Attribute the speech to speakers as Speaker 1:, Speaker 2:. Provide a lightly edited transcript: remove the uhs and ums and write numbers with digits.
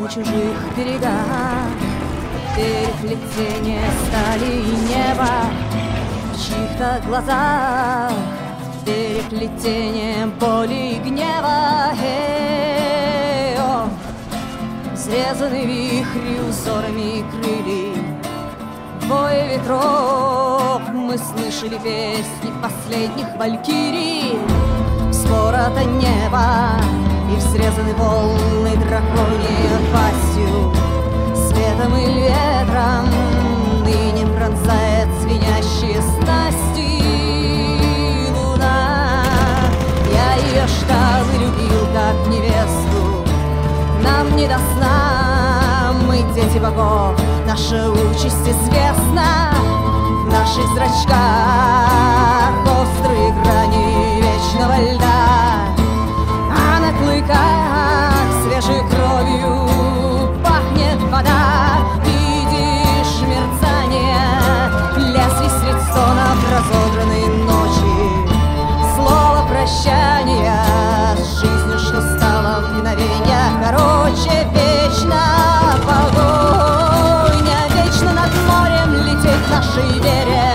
Speaker 1: на чужих берегах, переплетение стали и неба в чьих-то глазах, переплетение боли и гнева. Срезаны вихри узорами крыльев, вой ветров. Мы слышали песни последних валькирий. Вспорото небо и срезаны волны драконьей пастью, светом и ветром ныне пронзает звенящие снасти луна. Я ее ждал и любил как невесту, нам не до сна, мы дети богов, наша участь известна. В наших зрачках острые грани вечного льда, а на клыках свежей кровью пахнет вода. Видишь мерцание лезвий средь стонов разодранной ночи, слово прощания с жизнью, что стало в мгновенье короче. Вечно погоня, вечно над морем лететь нашей вере.